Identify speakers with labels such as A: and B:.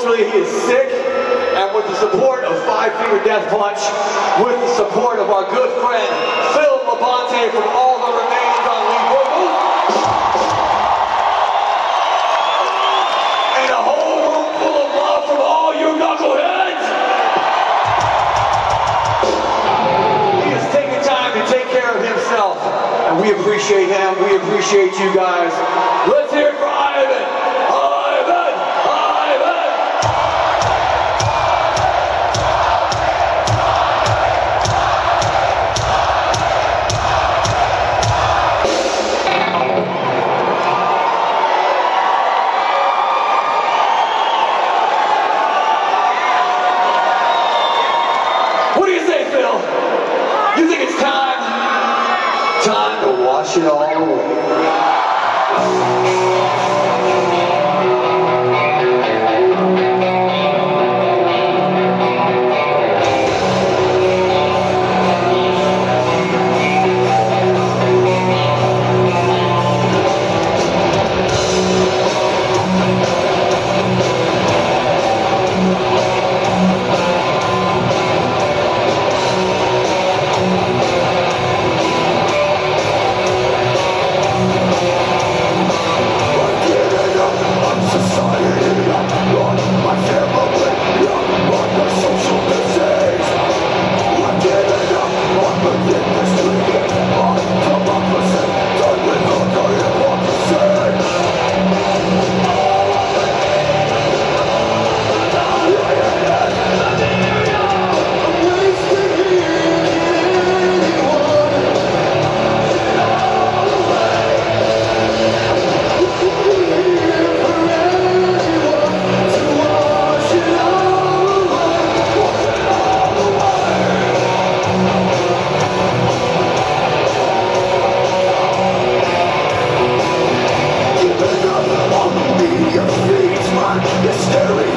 A: unfortunately, he is sick, and with the support of Five Finger Death Punch, with the support of our good friend Phil Labonte from All That Remains on lead vocal, and a whole room full of love from all you knuckleheads, he has taken time to take care of himself, and we appreciate him. We appreciate you guys. Let's hear it for Ivan. You think it's time to wash it all away? Hysteria.